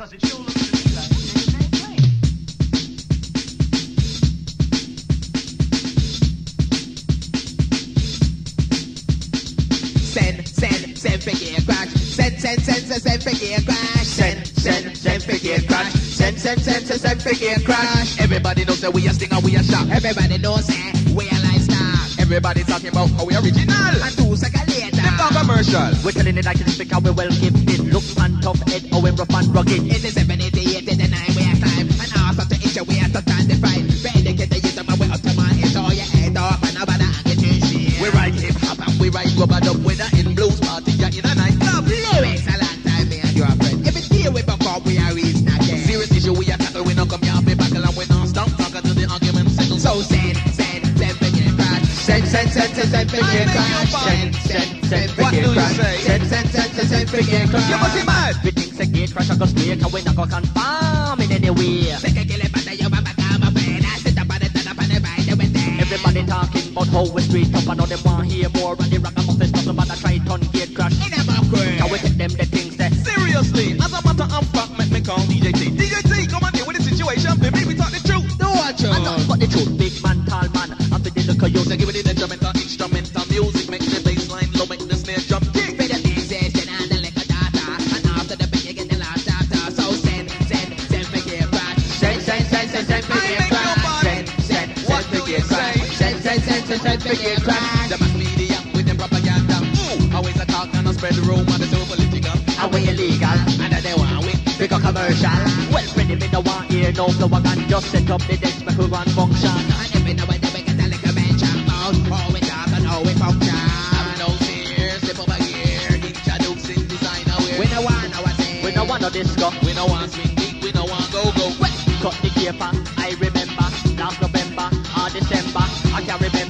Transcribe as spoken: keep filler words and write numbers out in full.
because it sure looks to me like it's the same place. Send, send, send for Gatecrash. Send, send, send, send, send for Gatecrash. Send, send, send for Gatecrash. Send, send, send, send, send for Gatecrash. Everybody knows that we are sting and we are sharp. Everybody knows that we are lifestyle. Everybody talking about how we original. And two seconds later, them not commercial. We're telling it like it's speak and we well gifted. Look man tough head, oh we're rough and rugged. eighty-seven, eighty-eight, eighty-nine, we are climb. And also to issue, we are to stand the fight. We educate the youth, and we up to man. It's all your head up and nobody and get you shit. We ride hip hop and we ride rubber dub. Whether in blues party or in a nightclub. Lyrics a long time, me and your friend. If it's here, we buck up, we are reason again. Serious issue, we are tackle, we not come here, be back and we not stop. Talk until the argument settle. So send, send, send for Gatecrash. Send, send, send, send, send for Gatecrash. Send, send, send for Gatecrash. Send, send, send, send, send for Gatecrash. You must be mad. We think say Gatecrash a go straight and we not go confirm in any way. Second kill it, but you mama come up and I sit up on it, turn up on it, by the window. Everybody talking about how we street up and now them want hear more and the ragamuffin stuff about a try turn Gatecrash. In a bucket. Can we take them the things that Seriously, as a matter of fact, make me call D J T. D J T, come on deal with the situation, baby, we talk the truth. No what you? I talk about the truth, big man, tall man, and for the look of you. So give it the instrumental, instrumental music, make the bass line low, make the snare jump kick. Pay the sensation and the liquor data. And after the bit you get the last data. So send, send, send for Gatecrash. Send, send, send, send, send for Gatecrash. Send, send, send for Gatecrash. Send, send, send, send, send for Gatecrash. The mass media with them propaganda. Ooh, always a talk and a spread the rumor, the so political. And we illegal. And they want we become commercial. Well, pretty me no want hear no flow and just set up the desk make we run function. And every now and then we get a liquor mention about how we talk and how we function. Have no fear, step over here, introducing designer wear. We no want no one say. We no want no disco. We no want swing beat, we no want go go. Cut the caper, I remember last November or December. I can remember.